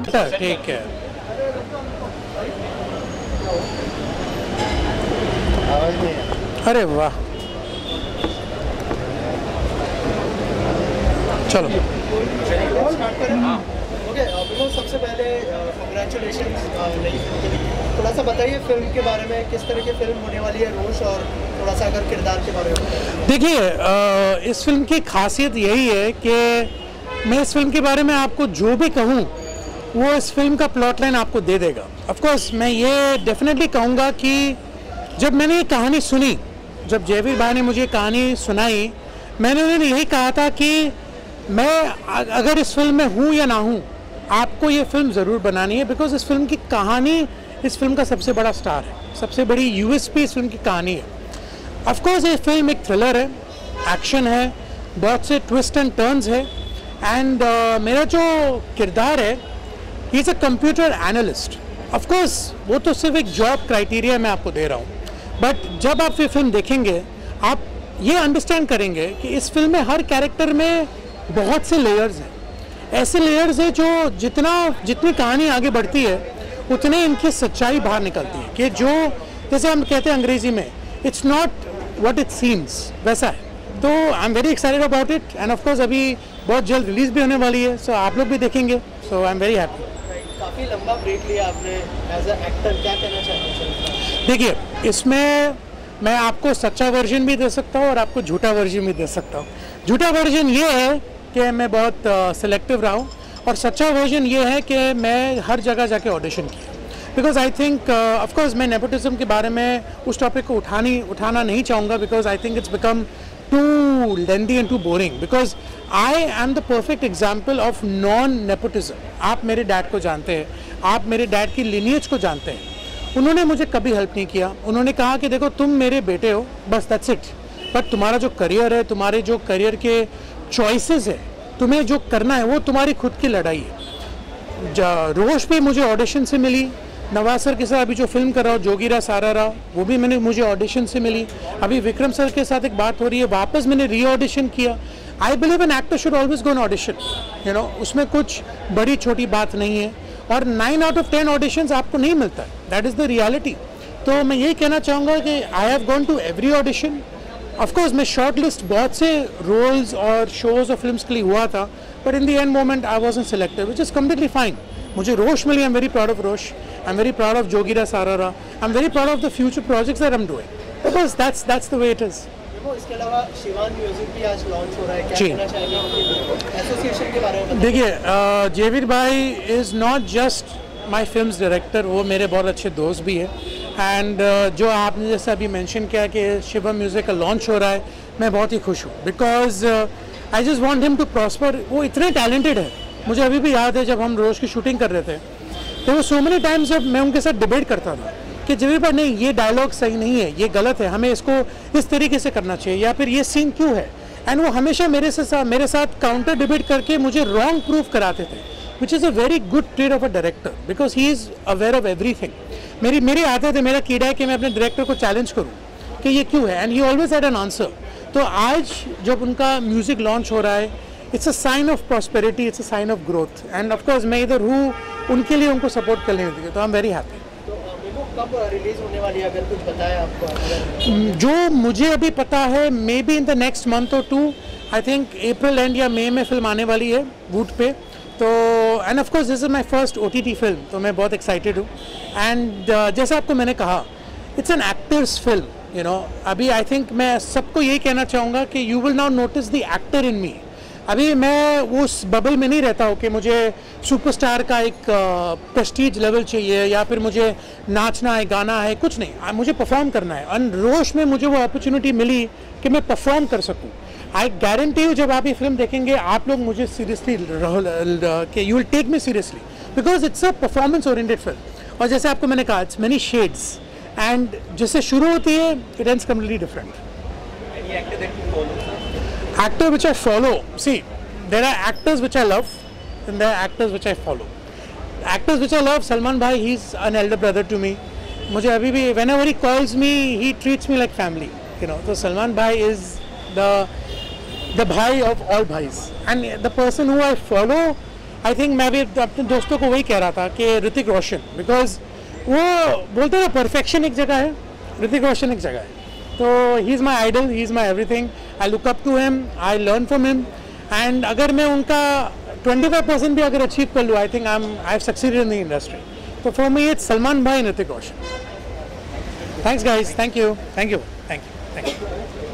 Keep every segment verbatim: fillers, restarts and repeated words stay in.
अच्छा ठीक है। अरे वाह, चलो ओके विमल, सबसे पहले कांग्रेचुलेशन नई फिल्म के लिए। थोड़ा सा बताइए फिल्म के बारे में, किस तरह की फिल्म होने वाली है रोश, और थोड़ा सा अगर किरदार के बारे में। देखिए, इस फिल्म की खासियत यही है कि मैं इस फिल्म के बारे में आपको जो भी कहूँ वो इस फिल्म का प्लॉट लाइन आपको दे देगा। ऑफ कोर्स मैं ये डेफिनेटली कहूँगा कि जब मैंने ये कहानी सुनी, जब जयवीर भाई ने मुझे कहानी सुनाई, मैंने उन्हें यही कहा था कि मैं अगर इस फिल्म में हूँ या ना हूँ, आपको ये फिल्म ज़रूर बनानी है, बिकॉज इस फिल्म की कहानी इस फिल्म का सबसे बड़ा स्टार है, सबसे बड़ी यूएसपी इस फिल्म की कहानी है। ऑफ कोर्स ये फिल्म एक थ्रिलर है, एक्शन है, बहुत से ट्विस्ट एंड टर्न्स है, एंड uh, मेरा जो किरदार है he is a computer analyst. Of course वो तो सिर्फ एक जॉब क्राइटेरिया मैं आपको दे रहा हूँ, बट जब आप ये फिल्म देखेंगे आप ये अंडरस्टैंड करेंगे कि इस फिल्म में हर कैरेक्टर में बहुत से लेयर्स हैं, ऐसे लेयर्स हैं जो जितना जितनी कहानी आगे बढ़ती है उतने इनकी सच्चाई बाहर निकलती है, कि जो जैसे हम कहते हैं अंग्रेजी में, it's not what it seems, वैसा है। तो I am very excited about it, and of course अभी बहुत जल्द रिलीज भी होने वाली है, सो so आप लोग भी देखेंगे, so I am very happy. काफ़ी लंबा ब्रेक लिया आपने एज अ एक्टर, क्या कहना चाहेंगे? देखिए, इसमें मैं आपको सच्चा वर्जन भी दे सकता हूँ और आपको झूठा वर्जन भी दे सकता हूँ। झूठा वर्जन ये है कि मैं बहुत सिलेक्टिव uh, रहा हूँ, और सच्चा वर्जन ये है कि मैं हर जगह जाके ऑडिशन किया, because I think of course मैं नेपोटिज्म के बारे में उस टॉपिक को उठानी उठाना नहीं चाहूँगा, because I think it's become too lengthy and too boring, because I am the perfect example of non nepotism. आप मेरे डैड को जानते हैं, आप मेरे डैड की लिनियज को जानते हैं, उन्होंने मुझे कभी हेल्प नहीं किया। उन्होंने कहा कि देखो तुम मेरे बेटे हो, बस दैट्स इट, बट तुम्हारा जो करियर है, तुम्हारे जो करियर के चॉइसेस है, तुम्हें जो करना है वो तुम्हारी खुद की लड़ाई है। रोश भी मुझे ऑडिशन से मिली, नवाज सर के साथ अभी जो फिल्म कर रहा हूँ जोगीरा सारारा, वो भी मैंने मुझे ऑडिशन से मिली। अभी विक्रम सर के साथ एक बात हो रही है, वापस मैंने री ऑडिशन किया। I believe an actor should always go on audition, you know, उसमें कुछ बड़ी छोटी बात नहीं है, और nine out of ten auditions आपको नहीं मिलता है, दैट इज़ द रियलिटी। तो मैं यही कहना चाहूँगा कि I have gone to every audition. Of course मैं शॉर्ट लिस्ट बहुत से रोल्स और शोज और फिल्म्स के लिए हुआ था, but in the end moment I wasn't selected, which is completely fine. मुझे रोश मिली, I am very proud of Rosh, I am very proud of Jogira Sarara, I am very proud of the future projects that I am doing, because that's that's the way it is. इसके अलावा Shivan music भी आज launch हो रहा है, क्या कहना चाहेंगे एसोसिएशन के बारे में? देखिए, जयवीर भाई is not just my films director, वो मेरे बहुत अच्छे दोस्त भी है, एंड uh, जो आपने जैसे अभी मेंशन किया कि शिवम म्यूज़िक का लॉन्च हो रहा है, मैं बहुत ही खुश हूँ, because I just want him to prosper. वो इतने टैलेंटेड है, मुझे अभी भी याद है जब हम रोज की शूटिंग कर रहे थे, तो वो सो मेनी टाइम्स जब मैं उनके साथ डिबेट करता था कि जयवीर भाई नहीं, ये डायलॉग सही नहीं है, ये गलत है, हमें इसको इस तरीके से करना चाहिए, या फिर ये सीन क्यों है, एंड वो हमेशा मेरे से साथ मेरे साथ काउंटर डिबेट करके मुझे रॉन्ग प्रूव कराते थे, which is a very good trade of a director, because he is aware of everything. मेरी मेरी आदत है, मेरा कीड़ा है कि मैं अपने डायरेक्टर को चैलेंज करूं कि ये क्यों है, and he always had an answer. तो आज जब उनका म्यूज़िक लॉन्च हो रहा है, it's a sign of prosperity, it's a sign of growth, and of course मैं इधर हूँ उनके लिए, उनको सपोर्ट करने के लिए, तो आई एम वेरी हैप्पी। कब रिलीज होने वाली है, अगर कुछ बताया आपको? जो मुझे अभी पता है, maybe in the next month और two, I think April end या मई में फिल्म आने वाली है वूट पे। तो and of course this is my first OTT film, तो मैं बहुत एक्साइटेड हूँ। एंड uh, जैसे आपको मैंने कहा, it's an actor's film, you know. अभी आई थिंक मैं सबको यही कहना चाहूँगा कि you will now notice the actor in me. अभी मैं उस बबल में नहीं रहता हूँ कि मुझे सुपरस्टार का एक प्रेस्टीज uh, लेवल चाहिए, या फिर मुझे नाचना है, गाना है, कुछ नहीं, मुझे परफॉर्म करना है। एंड रोश में मुझे वो अपॉर्चुनिटी मिली कि मैं परफॉर्म कर सकूँ। आई गारंटी यू, जब आप ये फिल्म देखेंगे आप लोग मुझे सीरियसली कि you will take me seriously, because it's a performance oriented film. और जैसे आपको मैंने कहा, इट्स मेनी शेड्स, एंड जिससे शुरू होती है it ends completely different. Actor which I follow, see, there are actors which I love and there are actors which I follow. Actors which I love, Salman Bhai, he's an elder brother to me. मुझे अभी भी whenever he calls me, he treats me like family, you know. So Salman Bhai is the the bhai of all bhais, and the person who I follow I think मैं भी अपने दोस्तों को वही कह रहा था कि ऋतिक रोशन, बिकॉज वो बोलते हैं परफेक्शन एक जगह है, ऋतिक रोशन एक जगह है. तो he is my idol, he is my everything. I look up to him, I learn from him. And अगर मैं उनका twenty-five percent भी अगर अचीव कर लूँ, I think I am I have succeeded in the industry. तो for me it's Salman भाई, Hrithik Roshan. Thanks guys, thank you, thank you, thank you, thank you.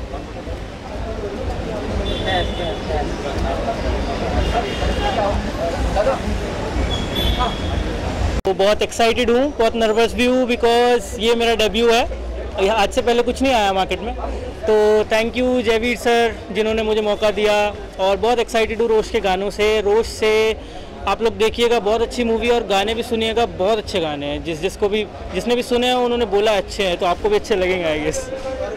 तो बहुत एक्साइटेड हूँ, बहुत नर्वस भी हूँ, बिकॉज ये मेरा डेब्यू है. आज से पहले कुछ नहीं आया मार्केट में. तो थैंक यू जयवीर सर जिन्होंने मुझे मौका दिया. और बहुत एक्साइटेड हूँ रोश के गानों से. रोश से आप लोग देखिएगा, बहुत अच्छी मूवी, और गाने भी सुनिएगा, बहुत अच्छे गाने हैं. जिस जिसको भी जिसने भी सुने हैं उन्होंने बोला अच्छे हैं, तो आपको भी अच्छे लगेंगे आई गेस.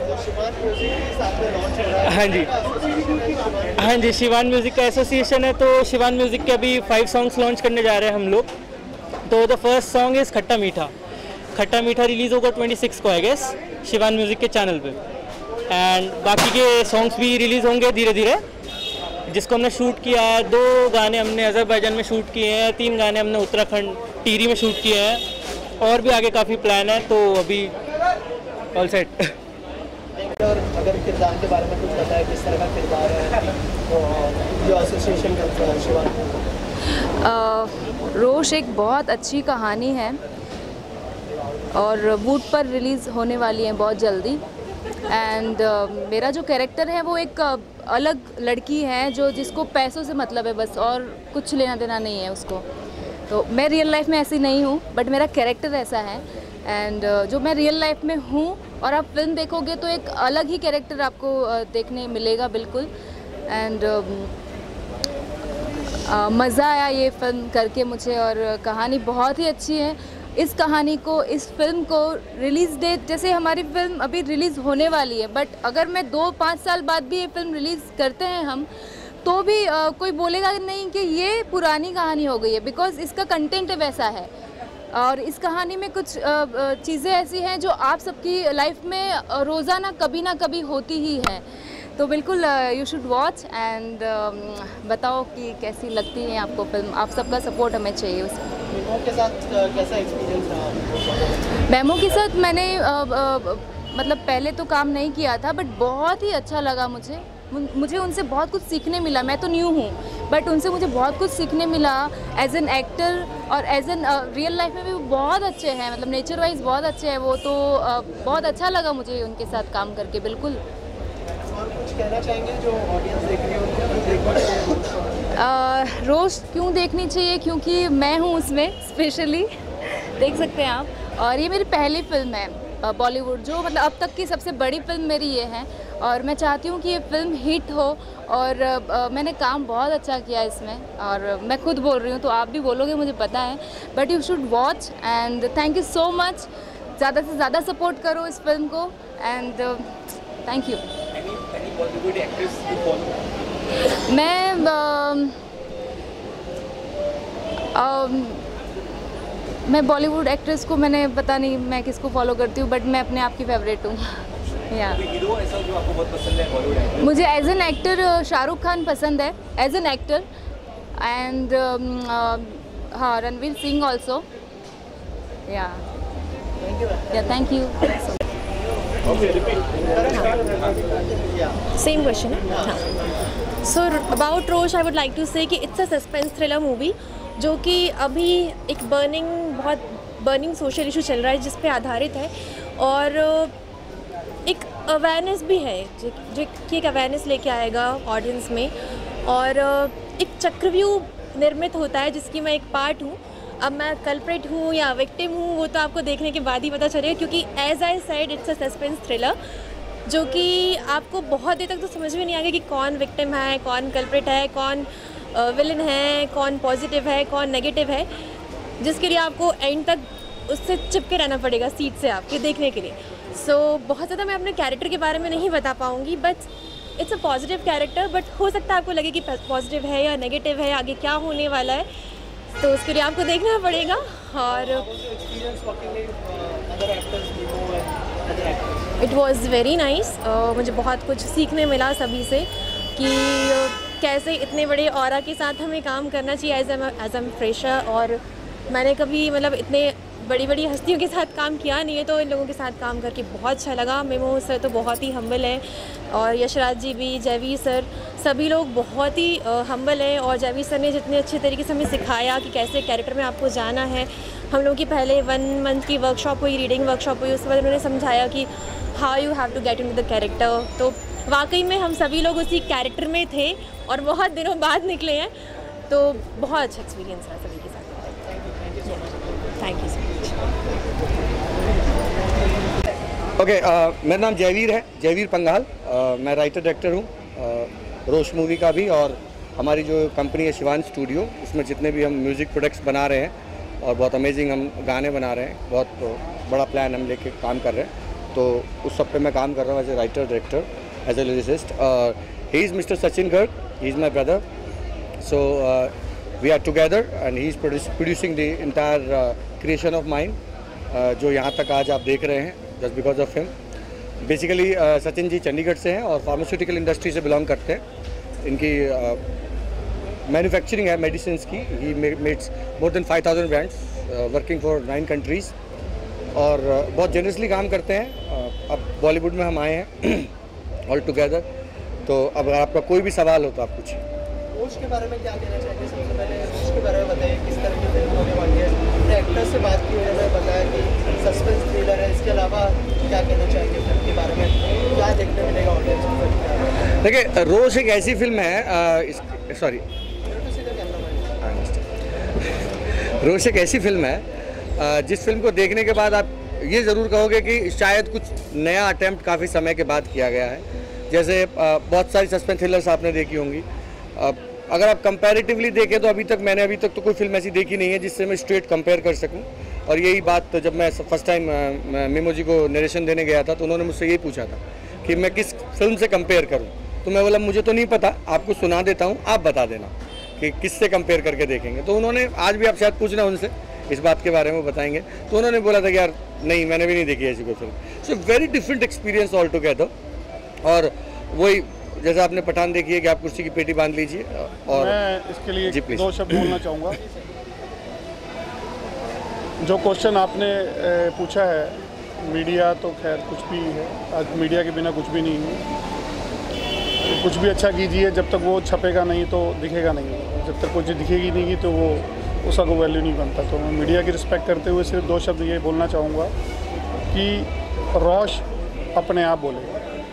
हाँ जी, हाँ जी, शिवान म्यूज़िक का एसोसिएशन है. तो शिवान म्यूज़िक के अभी फाइव सॉन्ग्स लॉन्च करने जा रहे हैं हम लोग. तो द फर्स्ट सॉन्ग इज़ खट्टा मीठा. खट्टा मीठा रिलीज़ होगा छब्बीस को आई गेस शिवान म्यूज़िक के चैनल पे. एंड बाकी के सॉन्ग्स भी रिलीज़ होंगे धीरे धीरे, जिसको हमने शूट किया है. दो गाने हमने अजरबैजान में शूट किए हैं, तीन गाने हमने उत्तराखंड टिहरी में शूट किए हैं, और भी आगे काफ़ी प्लान है. तो अभी ऑल सेट. और अगर किरदार के बारे में कुछ बताया, किस तरह का किरदार है जो एसोसिएशन करता है शिवान? रोश एक बहुत अच्छी कहानी है और वूट पर रिलीज़ होने वाली है बहुत जल्दी. एंड uh, मेरा जो कैरेक्टर है वो एक uh, अलग लड़की है जो जिसको पैसों से मतलब है बस, और कुछ लेना देना नहीं है उसको. तो मैं रियल लाइफ में ऐसी नहीं हूँ, बट मेरा कैरेक्टर ऐसा है. एंड uh, जो मैं रियल लाइफ में हूँ, और आप फिल्म देखोगे तो एक अलग ही कैरेक्टर आपको uh, देखने मिलेगा बिल्कुल. एंड uh, uh, मज़ा आया ये फिल्म करके मुझे, और कहानी बहुत ही अच्छी है. इस कहानी को, इस फिल्म को रिलीज़ डेट, जैसे हमारी फिल्म अभी रिलीज़ होने वाली है, बट अगर मैं दो पाँच साल बाद भी ये फिल्म रिलीज़ करते हैं हम, तो भी आ, कोई बोलेगा नहीं कि ये पुरानी कहानी हो गई है, बिकॉज़ इसका कंटेंट वैसा है. और इस कहानी में कुछ चीज़ें ऐसी हैं जो आप सबकी लाइफ में रोज़ाना कभी ना कभी होती ही हैं. तो बिल्कुल यू शुड वॉच एंड बताओ कि कैसी लगती है आपको फिल्म. आप सबका सपोर्ट हमें चाहिए उसमें. मेमो के साथ कैसा एक्सपीरियंस रहा? मेमो के साथ मैंने आ, आ, मतलब पहले तो काम नहीं किया था, बट बहुत ही अच्छा लगा मुझे. मुझे उनसे बहुत कुछ सीखने मिला. मैं तो न्यू हूँ, बट उनसे मुझे बहुत कुछ सीखने मिला एज एन एक्टर, और एज एन रियल लाइफ में भी वो बहुत अच्छे हैं, मतलब नेचर वाइज बहुत अच्छे हैं वो. तो आ, बहुत अच्छा लगा मुझे उनके साथ काम करके. बिल्कुल. और कुछ कहना चाहेंगे जो ऑडियंस देख रही है उनको? रोश क्यों देखनी चाहिए? क्योंकि मैं हूँ उसमें स्पेशली, देख सकते हैं आप. और ये मेरी पहली फिल्म है बॉलीवुड, जो मतलब अब तक की सबसे बड़ी फिल्म मेरी ये है. और मैं चाहती हूँ कि ये फिल्म हिट हो, और uh, मैंने काम बहुत अच्छा किया इसमें, और मैं खुद बोल रही हूँ तो आप भी बोलोगे मुझे पता है. But you should watch and thank you so much. ज़्यादा से ज़्यादा सपोर्ट करो इस फिल्म को, एंड थैंक यू. मैं uh, uh, मैं बॉलीवुड एक्ट्रेस को, मैंने पता नहीं मैं किसको फॉलो करती हूँ, बट मैं अपने आप की फेवरेट हूँ. या हीरो ऐसा जो आपको बहुत पसंद है बॉलीवुड एक्टर? मुझे as an actor Shahrukh Khan पसंद है, एज एन एक्टर. एंड हाँ, रणवीर सिंह ऑल्सो. या या थैंक यू. सेम क्वेश्चन है. हाँ. So about Rosh I would like to say कि it's a suspense thriller movie, जो कि अभी एक बर्निंग बहुत बर्निंग सोशल इशू चल रहा है जिस पे आधारित है, और एक अवेयरनेस भी है जो जो कि एक अवेयरनेस लेके आएगा ऑडियंस में. और एक चक्रव्यूह निर्मित होता है जिसकी मैं एक पार्ट हूँ. अब मैं कल्प्रिट हूँ या विक्टिम हूँ वो तो आपको देखने के बाद ही पता चलेगा, क्योंकि as I said it's a suspense thriller, जो कि आपको बहुत देर तक तो समझ में नहीं आएगा कि कौन विक्टिम है, कौन कल्प्रिट है, कौन विलन है, कौन पॉजिटिव है, कौन नेगेटिव है, जिसके लिए आपको एंड तक उससे चिपके रहना पड़ेगा सीट से आपके देखने के लिए. सो so, बहुत ज़्यादा मैं अपने कैरेक्टर के बारे में नहीं बता पाऊँगी, but it's a positive character. But हो सकता है आपको लगे कि पॉजिटिव है या नेगेटिव है, आगे क्या होने वाला है, तो उसके लिए आपको देखना पड़ेगा. और इट वॉज़ वेरी नाइस. मुझे बहुत कुछ सीखने मिला सभी से, कि कैसे इतने बड़े ऑरा के साथ हमें काम करना चाहिए एज एज एम फ्रेशर। और मैंने कभी मतलब इतने बड़ी बड़ी हस्तियों के साथ काम किया नहीं है, तो इन लोगों के साथ काम करके बहुत अच्छा लगा। मेमो सर तो बहुत ही हम्बल है, और यशराज जी भी, जयवीर सर, सभी लोग बहुत ही हम्बल हैं। और जयवीर सर ने जितने अच्छे तरीके से हमें सिखाया कि कैसे कैरेक्टर में आपको जाना है। हम लोगों की पहले वन मंथ की वर्कशॉप हुई, रीडिंग वर्कशॉप हुई, उसके बाद उन्होंने समझाया कि how you have to get in the character. तो वाकई में हम सभी लोग उसी कैरेक्टर में थे और बहुत दिनों बाद निकले हैं, तो बहुत अच्छा एक्सपीरियंस रहा सभी के साथ। Thank you so much. Okay, मेरा नाम जयवीर है, जयवीर पंगाल। uh, मैं राइटर डायरेक्टर हूँ uh, रोश मूवी का भी, और हमारी जो कंपनी है शिवान स्टूडियो, उसमें जितने भी हम म्यूज़िक प्रोडक्ट्स बना रहे हैं और बहुत अमेजिंग हम गाने बना रहे हैं, बहुत बड़ा प्लान हम लेके काम कर रहे हैं, तो उस सब पे मैं काम कर रहा हूँ as a writer director, as a lyricist. He is mister Sachin Garg, he is my brother, so we are together and he is producing the entire creation of mind, जो यहाँ तक आज आप देख रहे हैं, just because of him. Basically Sachin ji Chandigarh से हैं और फार्मास्यूटिकल इंडस्ट्री से बिलोंग करते हैं। इनकी मैन्युफैक्चरिंग uh, है मेडिसिन की। He makes more than five thousand brands, working for nine countries, और uh, बहुत जेनरसली काम करते हैं। uh, अब बॉलीवुड में हम आए हैं ऑल टुगेदर, तो अब अगर आपका कोई भी सवाल हो तो आप पूछिए। रोश के बारे में क्या कहना चाहिए? सबसे पहले रोश के बारे में बताइए, किस तरह की फिल्म होने वाली है। एक्टर से बात की, उन्होंने बताया कि सस्पेंस थ्रिलर है, इसके अलावा क्या कहना चाहेंगे फिल्म के बारे में, क्या देखने मिलेगा ऑडियंस को? देखिए, रोश एक ऐसी फिल्म है, सॉरी रोश एक ऐसी फिल्म है जिस फिल्म को देखने के बाद आप ये ज़रूर कहोगे कि शायद कुछ नया अटेम्प्ट काफ़ी समय के बाद किया गया है। जैसे बहुत सारी सस्पेंस थ्रिलर्स आपने देखी होंगी, अगर आप कंपैरेटिवली देखें तो अभी तक मैंने अभी तक तो कोई फिल्म ऐसी देखी नहीं है जिससे मैं स्ट्रेट कंपेयर कर सकूं। और यही बात जब मैं फर्स्ट टाइम मेमो जी को नरेशन देने गया था, तो उन्होंने मुझसे यही पूछा था कि मैं किस फिल्म से कंपेयर करूं, तो मैं बोला मुझे तो नहीं पता, आपको सुना देता हूं, आप बता देना कि किससे कंपेयर करके देखेंगे। तो उन्होंने, आज भी आप शायद पूछना उनसे इस बात के बारे में बताएंगे, तो उन्होंने बोला था कि यार नहीं, मैंने भी नहीं देखी ऐसी कोई फिल्म। So very different experience all together. और वही जैसा आपने पठान देखी है कि आप कुर्सी की पेटी बांध लीजिए। और मैं इसके लिए दो शब्द बोलना चाहूँगा। जो क्वेश्चन आपने पूछा है, मीडिया तो खैर कुछ भी है, आज मीडिया के बिना कुछ भी नहीं है। कुछ भी अच्छा कीजिए, जब तक वो छपेगा नहीं तो दिखेगा नहीं, जब तक कोई चीज़ दिखेगी नहीं तो वो उसका कोई वैल्यू नहीं बनता। तो मैं मीडिया की रिस्पेक्ट करते हुए सिर्फ दो शब्द ये बोलना चाहूँगा कि रोश अपने आप बोलेगा।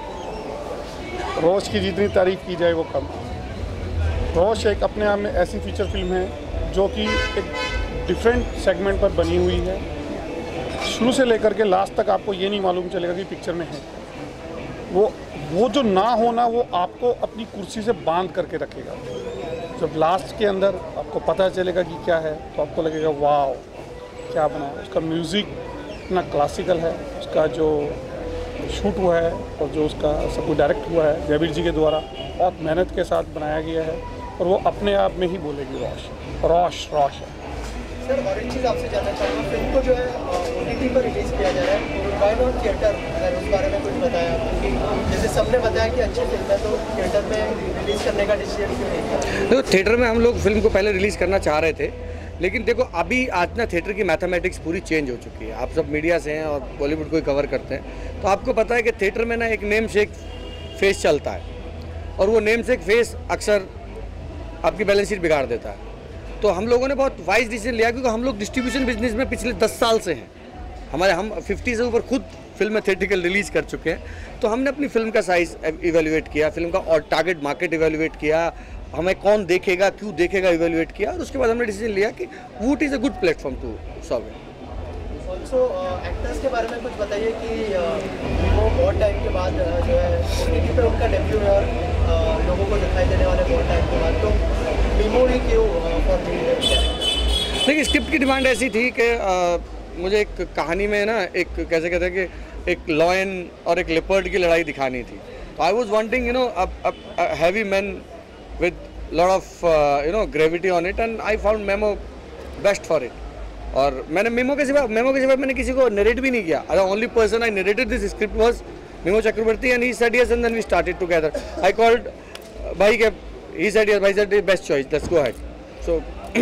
रोश की जितनी तारीफ़ की जाए वो कम। रोश एक अपने आप में ऐसी फीचर फिल्म है जो कि एक डिफरेंट सेगमेंट पर बनी हुई है। शुरू से लेकर के लास्ट तक आपको ये नहीं मालूम चलेगा कि पिक्चर में है। वो वो जो ना होना वो आपको अपनी कुर्सी से बांध करके रखेगा। जब लास्ट के अंदर आपको पता चलेगा कि क्या है, तो आपको लगेगा वाह क्या बना है। उसका म्यूज़िक इतना क्लासिकल है, उसका जो शूट हुआ है और जो उसका सब कुछ डायरेक्ट हुआ है जयवीर जी के द्वारा, बहुत मेहनत के साथ बनाया गया है, और वो अपने आप में ही बोलेगी रोश रोश रोश है। सर, और एक चीज़ आपसे जानना चाहूँगा, फिल्म को जो है ओटीटी पर रिलीज़ किया जा रहा है, व्हाई नॉट थिएटर? अगर उस बारे में कुछ बताया, क्योंकि जैसे सबने बताया कि अच्छी फिल्म है, तो थिएटर में रिलीज़ करने का डिसीजन क्यों नहीं किया? तो थिएटर में हम लोग फिल्म को पहले रिलीज़ करना चाह रहे थे, लेकिन देखो अभी आज ना थिएटर की मैथमेटिक्स पूरी चेंज हो चुकी है। आप सब मीडिया से हैं और बॉलीवुड को ही कवर करते हैं, तो आपको पता है कि थिएटर में ना एक नेम से एक फेस चलता है, और वो नेम से एक फेस अक्सर आपकी बैलेंस शीट बिगाड़ देता है। तो हम लोगों ने बहुत वाइज डिसीजन लिया, क्योंकि हम लोग डिस्ट्रीब्यूशन बिजनेस में पिछले दस साल से हैं। हमारे हम फिफ्टी से ऊपर खुद फिल्म थिएट्रिकल रिलीज़ कर चुके हैं। तो हमने अपनी फिल्म का साइज़ इवेल्युएट किया, फिल्म का और टारगेट मार्केट इवेल्युएट किया, हमें कौन देखेगा, क्यों देखेगा, इवेल्युएट किया, और उसके बाद हमने डिसीजन लिया कि Voot is a good platform to serve it. Also actors के बारे में कुछ बताइए कि वो बहुत टाइम के बाद जो है ओटीटी पे उनका डेब्यू है, और लोगों को दिखाई देने वाले बहुत टाइम के बाद, तो मीमो ही क्यों फॉर मी? देखिए, स्क्रिप्ट की डिमांड ऐसी थी कि मुझे एक कहानी में ना एक कैसे कहते हैं कि एक लॉयन और एक लेपर्ड की लड़ाई दिखानी थी। I was wanting you know a heavy man with lot of uh, you know gravity on it, and I found Memo best for it. और मैंने मेमो के सिवा मेमो के सिवा मैंने किसी को नरेट भी नहीं किया। The only person I narrated this script was Memo Chakrabarti, and he said yes, and then we started together. I called भाई के he said yes, I said best choice, let's go ahead. So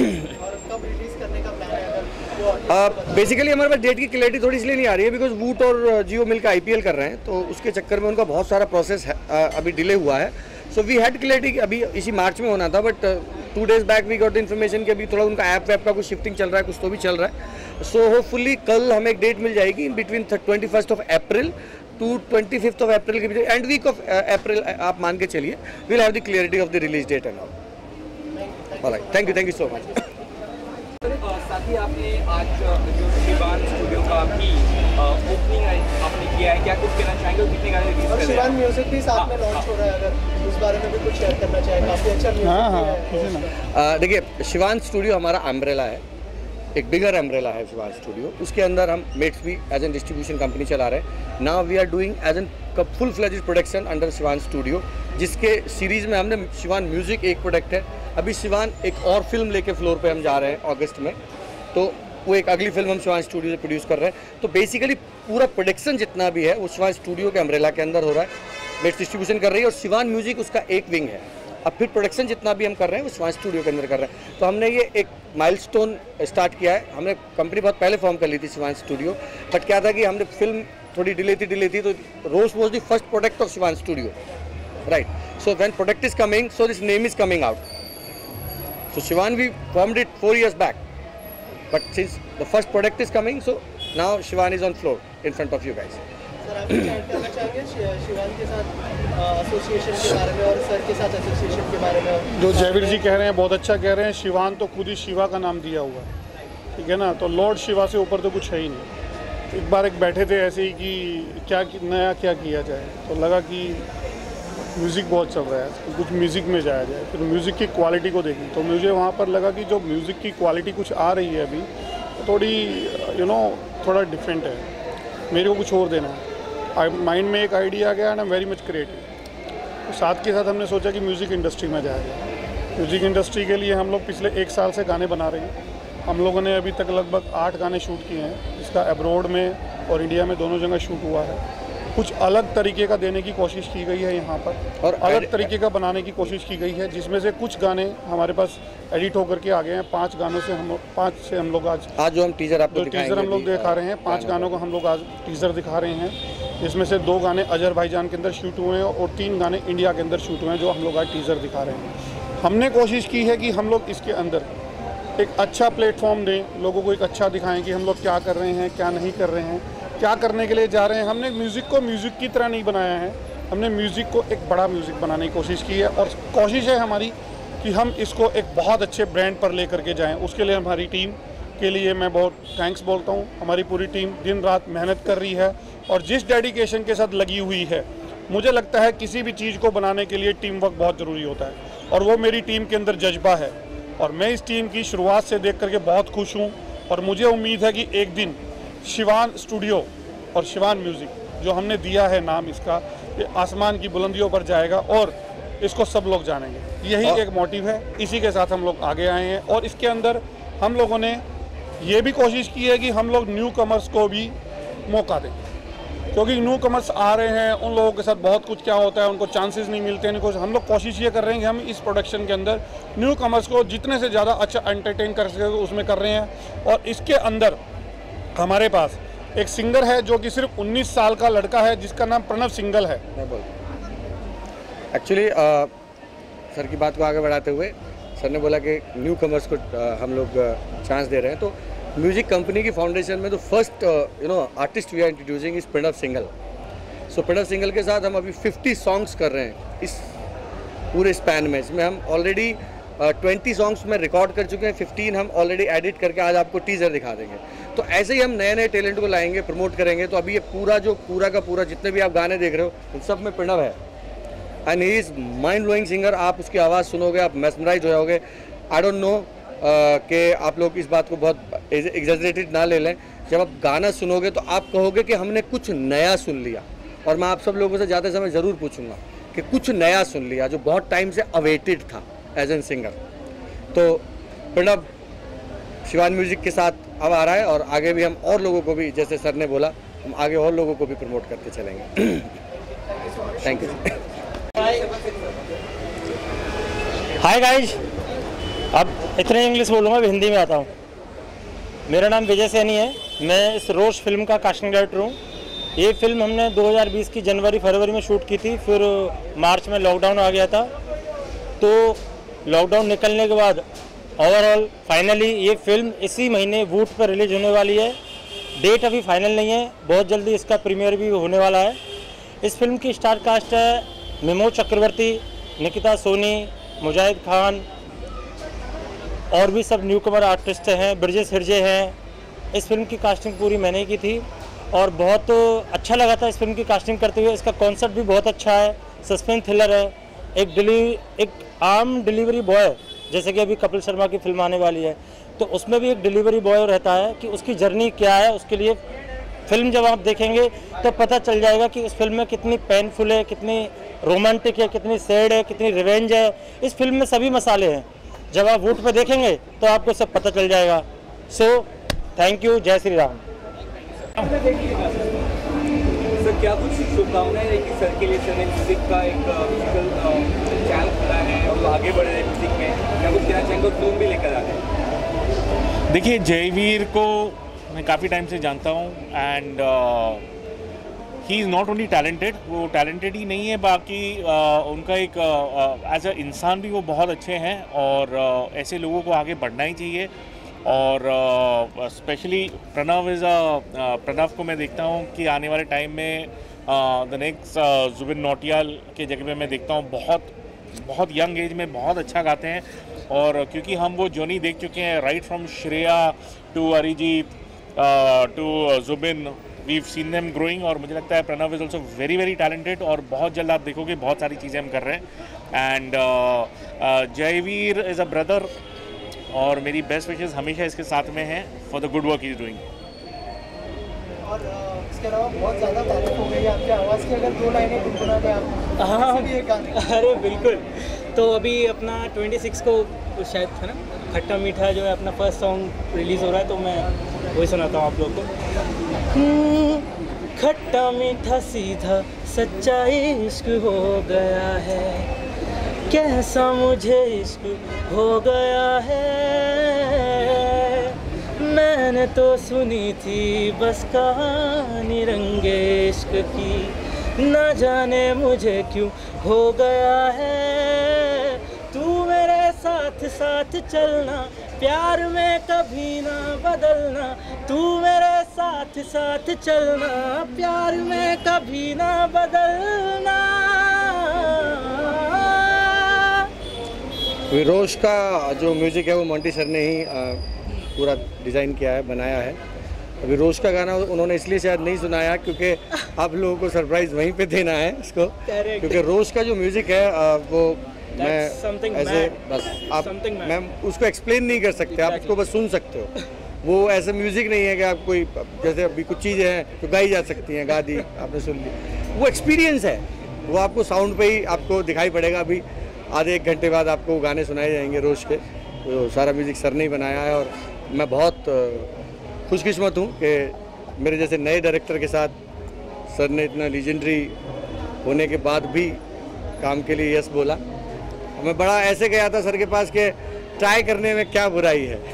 basically हमारे पास date की clarity थोड़ी इसलिए नहीं आ रही है बिकॉज वूट और जियो मिलकर आईपीएल कर रहे हैं, तो उसके चक्कर में उनका बहुत सारा प्रोसेस अभी डिले हुआ है. सो वी हैड क्लैरिटी अभी इसी मार्च में होना था, but two days back we got information कि अभी थोड़ा उनका ऐप वैप का कुछ शिफ्टिंग चल रहा है, कुछ तो भी चल रहा है. सो होपफुली कल हमें एक डेट मिल जाएगी in between twenty first of April to twenty fifth of April के बीच, एंड वीक ऑफ अप्रैल आप मान के चलिए, will have the clarity of the release date and all. Alright, thank you, thank you so much. साथ ही आपने आज जो शिवान स्टूडियो का भी ओपनिंग आपने किया है, क्या कुछ कहना चाहेंगे और कितने गाने रिलीज कर रहे हैं? शिवान म्यूजिक भी साथ में लॉन्च हो रहा है, अगर उस बारे में भी कुछ शेयर करना चाहें. काफ़ी अच्छा म्यूजिक है. देखिए, शिवान स्टूडियो हमारा अम्ब्रेला है, एक बिगर अम्ब्रेला है शिवान स्टूडियो. उसके अंदर हम मेट्स भी एज एन डिस्ट्रीब्यूशन कंपनी चला रहे हैं. Now we are doing as an full fledged production under Shivaan studio, जिसके सीरीज़ में हमने शिवान म्यूजिक एक प्रोडक्ट है. अभी शिवान एक और फिल्म लेके फ्लोर पे हम जा रहे हैं अगस्त में, तो वो एक अगली फिल्म हम शिवान स्टूडियो से प्रोड्यूस कर रहे हैं. तो बेसिकली पूरा प्रोडक्शन जितना भी है वो शिवान स्टूडियो के अम्ब्रेला के अंदर हो रहा है. मेट्स डिस्ट्रीब्यूशन कर रही है और शिवान म्यूजिक उसका एक विंग है. अब फिर प्रोडक्शन जितना भी हम कर रहे हैं वो शिवान स्टूडियो के अंदर कर रहे हैं. तो हमने ये एक माइलस्टोन स्टार्ट किया है. हमने कंपनी बहुत पहले फॉर्म कर ली थी शिवान स्टूडियो, बट क्या था कि हमने फिल्म थोड़ी डिले थी डिले थी तो Rosh was the first product of Shivaan studio, right. So when product is coming, so this name is coming out. So Shivaan we formed it four years back, but since the first product is coming, so now Shivan is on floor in front of you guys. Sir, आप chat करना चाहेंगे शिवान के साथ association के बारे में और sir के साथ एसोसिएशन के बारे में? जो जयवीर जी कह रहे हैं बहुत अच्छा कह रहे हैं. शिवान तो खुद ही शिवा का नाम दिया हुआ है, ठीक है ना, तो लॉर्ड शिवा से ऊपर तो कुछ है ही नहीं. एक बार एक बैठे थे ऐसे ही कि क्या नया क्या किया जाए, तो लगा कि म्यूज़िक बहुत चल रहा है, तो कुछ म्यूज़िक में जाया जाए. फिर म्यूज़िक की क्वालिटी को देखी तो मुझे वहाँ पर लगा कि जो म्यूज़िक की क्वालिटी कुछ आ रही है अभी, तो थोड़ी यू नो थोड़ा डिफरेंट है, मेरे को कुछ और देना है. माइंड में एक आइडिया आ गया and I am very much creative. तो साथ के साथ हमने सोचा कि म्यूज़िक इंडस्ट्री में जाया जाए. म्यूज़िक इंडस्ट्री के लिए हम लोग पिछले एक साल से गाने बना रहे हैं. हम लोगों ने अभी तक लगभग आठ गाने शूट किए हैं, जिसका अब्रॉड में और इंडिया में दोनों जगह शूट हुआ है. कुछ अलग तरीके का देने की कोशिश की गई है यहाँ पर, और अलग तरीके का बनाने की कोशिश की गई है, जिसमें से कुछ गाने हमारे पास एडिट होकर के आ गए हैं. पांच गानों से हम पांच से हम लोग आज आज जो हम टीजर आपको जो टीजर हम लोग दिखा रहे हैं, पांच गानों को हम लोग आज टीजर दिखा रहे हैं. इसमें से दो गाने अजरबैजान के अंदर शूट हुए हैं और तीन गाने इंडिया के अंदर शूट हुए हैं, जो हम लोग आज टीजर दिखा रहे हैं. हमने कोशिश की है कि हम लोग इसके अंदर एक अच्छा प्लेटफॉर्म दें, लोगों को एक अच्छा दिखाएं कि हम लोग क्या कर रहे हैं, क्या नहीं कर रहे हैं, क्या करने के लिए जा रहे हैं. हमने म्यूज़िक को म्यूज़िक की तरह नहीं बनाया है, हमने म्यूज़िक को एक बड़ा म्यूज़िक बनाने की कोशिश की है. और कोशिश है हमारी कि हम इसको एक बहुत अच्छे ब्रांड पर लेकर के जाएं. उसके लिए हमारी टीम के लिए मैं बहुत थैंक्स बोलता हूं. हमारी पूरी टीम दिन रात मेहनत कर रही है और जिस डेडिकेशन के साथ लगी हुई है, मुझे लगता है किसी भी चीज़ को बनाने के लिए टीम वर्क बहुत ज़रूरी होता है, और वो मेरी टीम के अंदर जज्बा है. और मैं इस टीम की शुरुआत से देख करके बहुत खुश हूँ, और मुझे उम्मीद है कि एक दिन शिवान स्टूडियो और शिवान म्यूज़िक जो हमने दिया है नाम इसका, ये आसमान की बुलंदियों पर जाएगा और इसको सब लोग जानेंगे. यही एक मोटिव है, इसी के साथ हम लोग आगे आए हैं. और इसके अंदर हम लोगों ने ये भी कोशिश की है कि हम लोग न्यू कमर्स को भी मौका दें, क्योंकि न्यू कमर्स आ रहे हैं, उन लोगों के साथ बहुत कुछ क्या होता है, उनको चांसेस नहीं मिलते हैं. हम लोग कोशिश ये कर रहे हैं कि हम इस प्रोडक्शन के अंदर न्यू कमर्स को जितने से ज़्यादा अच्छा एंटरटेन कर सके उसमें कर रहे हैं. और इसके अंदर हमारे पास एक सिंगर है जो कि सिर्फ उन्नीस साल का लड़का है, जिसका नाम प्रणव सिंगल है. एक्चुअली सर की बात को आगे बढ़ाते हुए सर ने बोला कि न्यू कमर्स को uh, हम लोग चांस uh, दे रहे हैं. तो म्यूजिक कंपनी की फाउंडेशन में तो first you know artist we are introducing इस प्रणव सिंगल. सो प्रणव सिंगल के साथ हम अभी फिफ्टी सॉन्ग्स कर रहे हैं इस पूरे स्पैन में. इसमें हम ऑलरेडी ट्वेंटी सॉन्ग्स में रिकॉर्ड कर चुके हैं, फिफ्टीन हम ऑलरेडी एडिट करके आज आपको टीजर दिखा देंगे. तो ऐसे ही हम नए नए टैलेंट को लाएंगे, प्रमोट करेंगे. तो अभी ये पूरा जो पूरा का पूरा जितने भी आप गाने देख रहे हो उन सब में प्रणव है, and he is mind blowing singer. आप उसकी आवाज़ सुनोगे आप मेस्मराइज हो जाओगे. आई डोंट नो कि आप लोग इस बात को बहुत एग्जैजरेटेड ना ले लें. जब आप गाना सुनोगे तो आप कहोगे कि हमने कुछ नया सुन लिया. और मैं आप सब लोगों से जाते समय ज़रूर पूछूंगा कि कुछ नया सुन लिया जो बहुत टाइम से अवेटेड था एज एन सिंगर. तो प्रणव शिवान म्यूजिक के साथ अब आ रहा है, और आगे भी हम और लोगों को भी, जैसे सर ने बोला, हम आगे और लोगों को भी प्रमोट करते चलेंगे. Thank you. हाय गाइज, अब इतने इंग्लिश बोलूँगा, अब हिंदी में आता हूँ। मेरा नाम विजय सैनी है, मैं इस रोश फिल्म का कास्टिंग डायरेक्टर हूँ। ये फिल्म हमने दो हज़ार बीस की जनवरी फरवरी में शूट की थी, फिर मार्च में लॉकडाउन आ गया था। तो लॉकडाउन निकलने के बाद ओवरऑल फाइनली ये फिल्म इसी महीने वूट पर रिलीज होने वाली है। डेट अभी फाइनल नहीं है, बहुत जल्दी इसका प्रीमियर भी होने वाला है। इस फिल्म की स्टार कास्ट है मिमो चक्रवर्ती, निकिता सोनी, मुजाहिद खान और भी सब न्यू कमर आर्टिस्ट हैं, ब्रजेश हिरजे हैं। इस फिल्म की कास्टिंग पूरी मैंने ही की थी और बहुत अच्छा लगा था इस फिल्म की कास्टिंग करते हुए। इसका कॉन्सेप्ट भी बहुत अच्छा है, सस्पेंस थ्रिलर है। एक डिलीवरी एक आम डिलीवरी बॉय, जैसे कि अभी कपिल शर्मा की फिल्म आने वाली है, तो उसमें भी एक डिलीवरी बॉय रहता है कि उसकी जर्नी क्या है। उसके लिए फिल्म जब आप देखेंगे तो पता चल जाएगा कि इस फिल्म में कितनी पेनफुल है, कितनी रोमांटिक है, कितनी सैड है, कितनी रिवेंज है। इस फिल्म में सभी मसाले हैं। जब आप वूट पे देखेंगे तो आपको सब पता चल जाएगा। सो थैंक यू, जय श्री राम। सर क्या कुछ शुभकामनाएं है कि सर के लिए सर ने म्यूजिक का एक म्यूजिकल चैनल खुला है और आगे बढ़ रहे हैं म्यूजिक में, क्या कुछ कहना चाहेंगे और फिल्म भी लेकर आ रहे हैं? देखिए, जयवीर को मैं काफ़ी टाइम से जानता हूँ and he is not only talented, वो टैलेंटेड ही नहीं है, बाकी uh, उनका एक एज अ इंसान भी वो बहुत अच्छे हैं और uh, ऐसे लोगों को आगे बढ़ना ही चाहिए। और specially uh, Pranav is a Pranav को मैं देखता हूँ कि आने वाले टाइम में द नेक्स्ट जुबिन नौटियाल के जगह में मैं देखता हूँ। बहुत बहुत यंग एज में बहुत अच्छा गाते हैं और क्योंकि हम वो जर्नी देख चुके हैं, right from Shreya to Arijit to Jubin, we seen them growing. और मुझे लगता है Pranav is also very very talented और बहुत जल्द आप देखोगे बहुत सारी चीज़ें हम कर रहे हैं। And Jaiveer is a brother और मेरी बेस्ट विशेस हमेशा इसके साथ में हैं for the good work he is doing. और uh, इसके अलावा बहुत ज़्यादा तारीफ हो गई आपकी आवाज़ की, अगर दो लाइनें गुनगुना दें आप। हाँ, भी एक गाने। अरे बिल्कुल। तो अभी अपना छब्बीस को शायद है ना, खट्टा मीठा जो है अपना फर्स्ट सॉन्ग रिलीज़ हो रहा है, तो मैं वही सुनाता हूँ आप लोग को। खट्टा मीठा सीधा सच्चा इश्क हो गया है, कैसा मुझे इश्क हो गया है। मैंने तो सुनी थी बस कहानी रंगे इश्क की, न जाने मुझे क्यों हो गया है। तू मेरे साथ साथ चलना, प्यार में कभी ना बदलना। तू मेरे साथ साथ चलना, प्यार में कभी ना बदलना। रोश का जो म्यूज़िक है वो मोंटी सर ने ही आ, पूरा डिज़ाइन किया है, बनाया है। अभी रोश का गाना उन्होंने इसलिए शायद नहीं सुनाया क्योंकि आप लोगों को सरप्राइज़ वहीं पे देना है इसको, क्योंकि रोश का जो म्यूज़िक है आ, वो मैं ऐसे बस आप मैं उसको एक्सप्लेन नहीं कर सकते, आप उसको बस सुन सकते हो। वो ऐसा म्यूज़िक नहीं है कि आप कोई जैसे अभी कुछ चीज़ें हैं तो गाई जा सकती हैं, गा दी आपने सुन ली, वो एक्सपीरियंस है, वो आपको साउंड पे ही आपको दिखाई पड़ेगा। अभी आधे एक घंटे बाद आपको गाने सुनाए जाएंगे रोश के। तो सारा म्यूज़िक सर ने ही बनाया है और मैं बहुत खुशकिस्मत हूँ कि मेरे जैसे नए डायरेक्टर के साथ सर ने इतना लीजेंडरी होने के बाद भी काम के लिए यस बोला। मैं बड़ा ऐसे गया था सर के पास कि ट्राई करने में क्या बुराई है।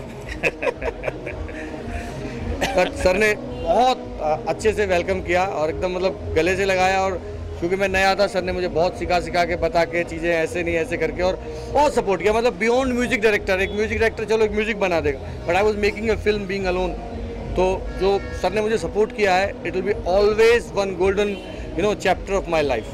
पर सर ने बहुत अच्छे से वेलकम किया और एकदम मतलब गले से लगाया। और क्योंकि मैं नया था, सर ने मुझे बहुत सिखा सिखा के बता के चीज़ें ऐसे नहीं ऐसे करके और बहुत सपोर्ट किया। मतलब बियॉन्ड म्यूजिक डायरेक्टर, एक म्यूजिक डायरेक्टर चलो एक म्यूजिक बना देगा, but I was making a film being alone. तो जो सर ने मुझे सपोर्ट किया है, it will be always one golden you know chapter of my life.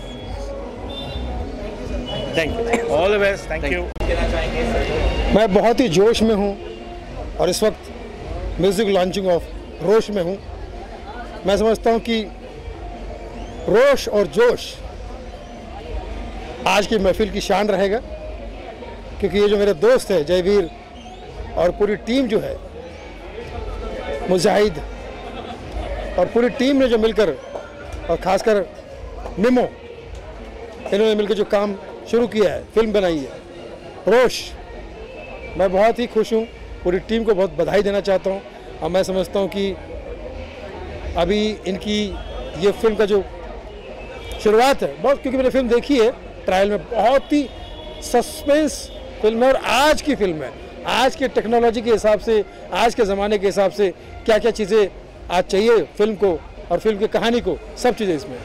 Thank you, all the best, thank you. मैं बहुत ही जोश में हूँ और इस वक्त म्यूज़िक लॉन्चिंग ऑफ रोश में हूँ। मैं समझता हूँ कि रोश और जोश आज की महफिल की शान रहेगा, क्योंकि ये जो मेरे दोस्त है जयवीर और पूरी टीम जो है, मुजाहिद और पूरी टीम ने जो मिलकर और ख़ासकर मिमो, इन्होंने मिलकर जो काम शुरू किया है, फिल्म बनाई है रोश, मैं बहुत ही खुश हूँ। पूरी टीम को बहुत बधाई देना चाहता हूँ और मैं समझता हूँ कि अभी इनकी ये फिल्म का जो शुरुआत है बहुत, क्योंकि मैंने फिल्म देखी है ट्रायल में, बहुत ही सस्पेंस फिल्म है और आज की फिल्म है। आज के टेक्नोलॉजी के हिसाब से, आज के ज़माने के हिसाब से क्या क्या चीज़ें आज चाहिए फिल्म को और फिल्म की कहानी को, सब चीज़ें इसमें।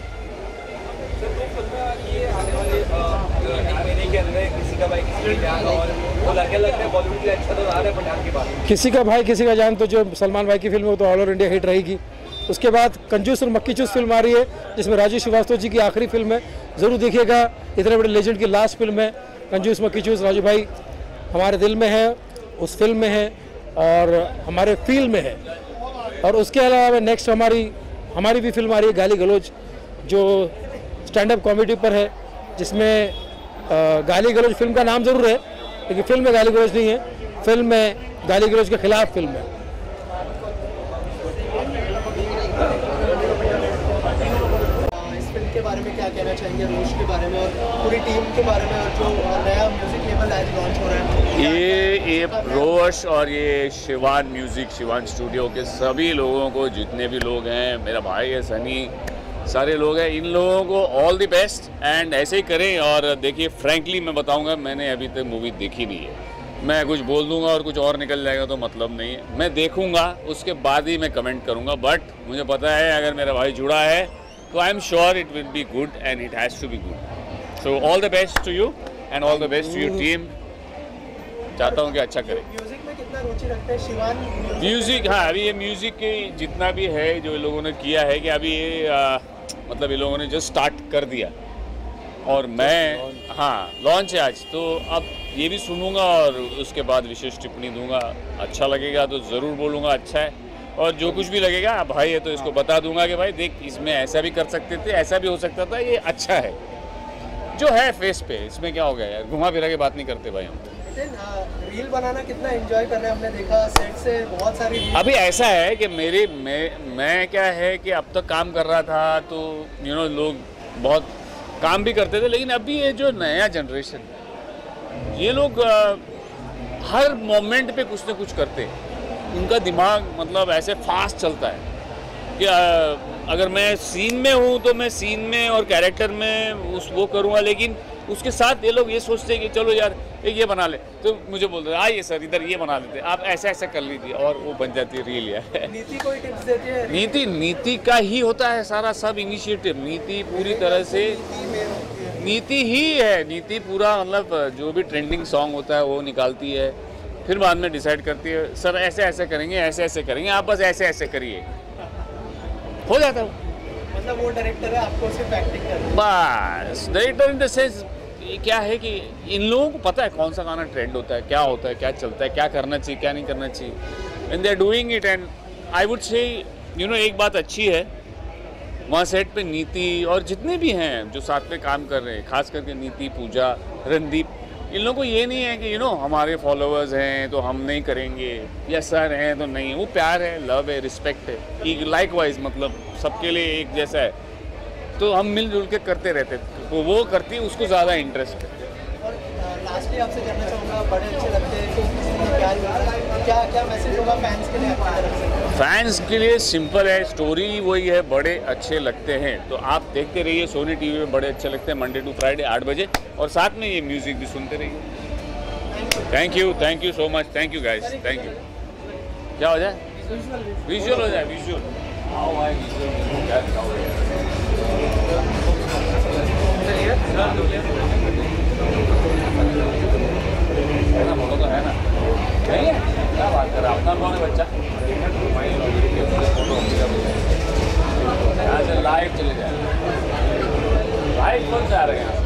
किसी का भाई किसी का जान तो जो सलमान भाई की फिल्म है वो तो ऑल ओवर इंडिया हिट रहेगी। उसके बाद कंजूस और मक्की चूस फिल्म आ रही है जिसमें राजीव श्रीवास्तव जी की आखिरी फिल्म है, ज़रूर देखिएगा। इतने बड़े लेजेंड की लास्ट फिल्म है कंजूस मक्की चूस। राजू भाई हमारे दिल में है, उस फिल्म में है और हमारे फील में है। और उसके अलावा नेक्स्ट हमारी हमारी भी फिल्म आ रही है गाली गलौज, जो स्टैंड अप कॉमेडी पर है, जिसमें गाली गलौज फिल्म का नाम ज़रूर है लेकिन फिल्म में गाली गलौज नहीं है, फिल्म में गाली गलौज के खिलाफ फिल्म है। इस फिल्म के बारे में क्या कहना चाहेंगे, रोश के बारे में और पूरी टीम के बारे में, और जो नया म्यूजिक लेबल आज लॉन्च हो रहा है? ये ये रोश और ये शिवान म्यूज़िक, शिवान स्टूडियो के सभी लोगों को, जितने भी लोग हैं, मेरा भाई है सनी, सारे लोग हैं, इन लोगों को ऑल द बेस्ट एंड ऐसे ही करें। और देखिए फ्रैंकली मैं बताऊंगा, मैंने अभी तक मूवी देखी नहीं है। मैं कुछ बोल दूंगा और कुछ और निकल जाएगा तो मतलब नहीं है। मैं देखूंगा उसके बाद ही मैं कमेंट करूंगा, बट मुझे पता है अगर मेरा भाई जुड़ा है तो I am sure it will be good and it has to be good. So all the best to you and all the best to your team. चाहता हूँ कि अच्छा करें। म्यूजिक में कितना रुचि रखते हैं शिवान? म्यूज़िक, हाँ, अभी ये म्यूज़िक के जितना भी है जो इन लोगों ने किया है कि अभी ये आ, मतलब इन लोगों ने जस्ट स्टार्ट कर दिया और मैं, हाँ, लॉन्च है आज, तो अब ये भी सुनूंगा और उसके बाद विशेष टिप्पणी दूंगा। अच्छा लगेगा तो ज़रूर बोलूँगा अच्छा है, और जो कुछ भी लगेगा भाई है तो इसको बता दूंगा कि भाई देख इसमें ऐसा भी कर सकते थे, ऐसा भी हो सकता था, ये अच्छा है जो है फेस पे, इसमें क्या हो गया यार, घुमा फिरा के बात नहीं करते भाई हम। रील बनाना कितना एंजॉय कर रहे हैं? हमने देखा सेट से बहुत सारी रील। अभी ऐसा है कि मेरे मैं मैं क्या है कि अब तक काम कर रहा था तो यू नो लोग बहुत काम भी करते थे, लेकिन अभी ये जो नया जनरेशन, ये लोग आ, हर मोमेंट पे कुछ ना कुछ करते हैं। उनका दिमाग मतलब ऐसे फास्ट चलता है कि आ, अगर मैं सीन में हूँ तो मैं सीन में और कैरेक्टर में उस वो करूँगा, लेकिन उसके साथ ये लोग ये सोचते हैं कि चलो यार एक ये बना ले, तो मुझे बोलते हैं आइए सर इधर ये बना लेते, आप ऐसा ऐसा कर लीजिए, और वो बन जाती है रील यार। नीति कोई टिप्स देती है? नीति नीति का ही होता है सारा सब इनिशिएटिव। नीति पूरी तरह से नीति ही है। नीति पूरा मतलब जो भी ट्रेंडिंग सॉन्ग होता है वो निकालती है, फिर बाद में डिसाइड करती है सर ऐसे ऐसे करेंगे, ऐसे ऐसे करेंगे, आप बस ऐसे ऐसे करिए, हो जाता है। मतलब वो डायरेक्टर है, आपको सिर्फ एक्टिंग करना है? बस डायरेक्टर इन द सेंस क्या है कि इन लोगों को पता है कौन सा गाना ट्रेंड होता है, क्या होता है, क्या चलता है, क्या करना चाहिए, क्या नहीं करना चाहिए, and they are doing it. And I would say you know एक बात अच्छी है, वहाँ सेट पे नीति और जितने भी हैं जो साथ में काम कर रहे हैं, खास करके नीति, पूजा, रणदीप, इन लोगों को ये नहीं है कि यू नो हमारे फॉलोअर्स हैं तो हम नहीं करेंगे, या सर हैं तो नहीं। वो प्यार है, लव है, रिस्पेक्ट है, एक लाइक वाइज मतलब सबके लिए एक जैसा है, तो हम मिलजुल के करते रहते, तो वो करती है उसको ज़्यादा इंटरेस्ट है। और लास्टली आपसे जानना चाहूँगा, बड़े अच्छे लगते हैं तो किसी प्यार मिलता है, क्या क्या मैसेज होगा फैंस के लिए? फैंस के लिए सिंपल है, स्टोरी वही है, बड़े अच्छे लगते हैं। तो आप देखते रहिए सोनी टीवी में बड़े अच्छे लगते हैं, मंडे टू फ्राइडे आठ बजे, और साथ में ये म्यूज़िक भी सुनते रहिए। Thank you, thank you so much, thank you guys, thank you. क्या हो जाए? विजुअल हो जाए, विजुअल फोटो तो है ना? नहीं है? क्या बात कर रहा है, अपना कौन है बच्चा? यहाँ से लाइव चले जाए, लाइव कौन से आ रहे हैं?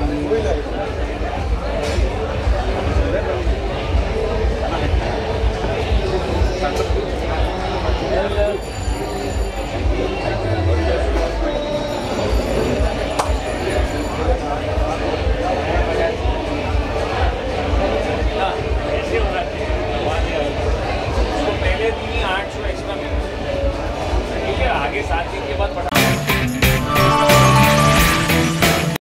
ऐसे हो रहा है, पहले दिन ही आठ सौ एक्स्ट्रा मिला, ठीक है, आगे सात दिन के बाद